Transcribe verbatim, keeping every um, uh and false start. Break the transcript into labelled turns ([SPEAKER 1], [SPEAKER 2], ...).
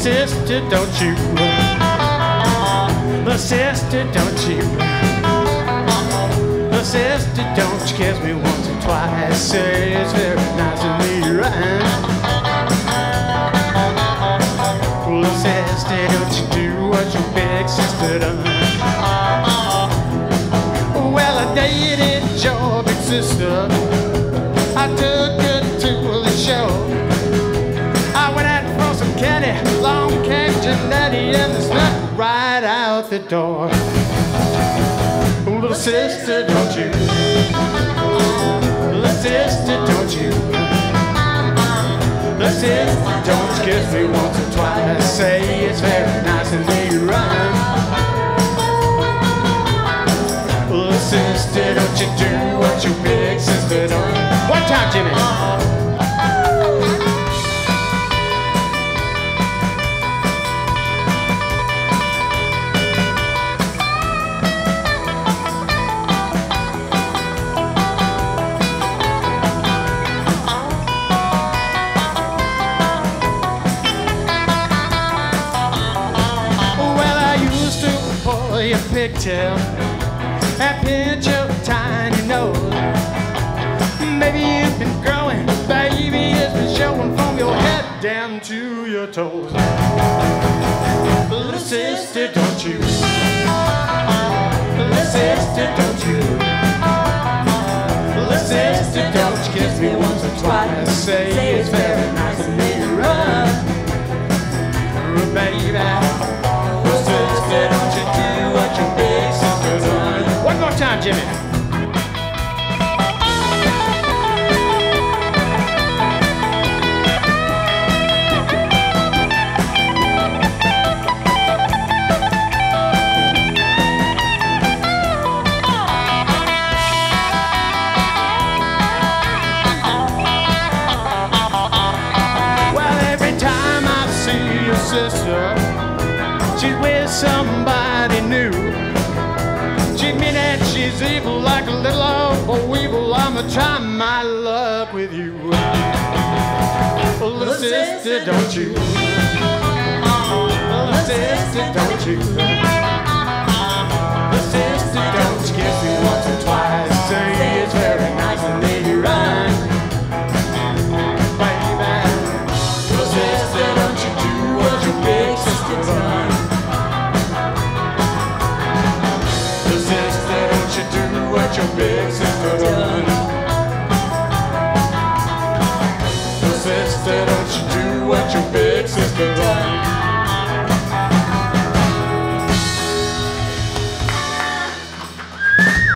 [SPEAKER 1] sister, don't you? Little sister, don't you? Little sister, don't you kiss me once or twice? Say it's very nice of me, right? Little sister, don't you do what your big sister done? Well, I dated your big sister. I took her to the show. I went out for some candy, long Cajun daddy, and the snuck right out the door. Little sister, don't you? Little sister, don't you? Little sister, don't you kiss me once or twice? Say it's very nice and me rhyme. Little sister, don't you do what your big sister done? One time, Jimmy. Your pigtail, that pinch of tiny nose. Maybe you've been growing, baby, it's been showing from your head down to your toes. Little sister, don't you? Little sister, don't you? Little sister, don't you kiss me once or twice? Say it's very nice of me to run, baby. Little sister, don't you do what your big sister done? One more time, Jimmy. Well, every time I see your sister, she's with somebody new. She'd mean that she's evil like a little old weevil. I'ma try my luck with you. Little sister, don't you? Little sister, don't you? Little sister, don't you kiss me once or twice? Say it's very nice and maybe right, baby. Little sister, don't you do what your big sister done? What your big sister done? Little sister, don't you do what your big sister done?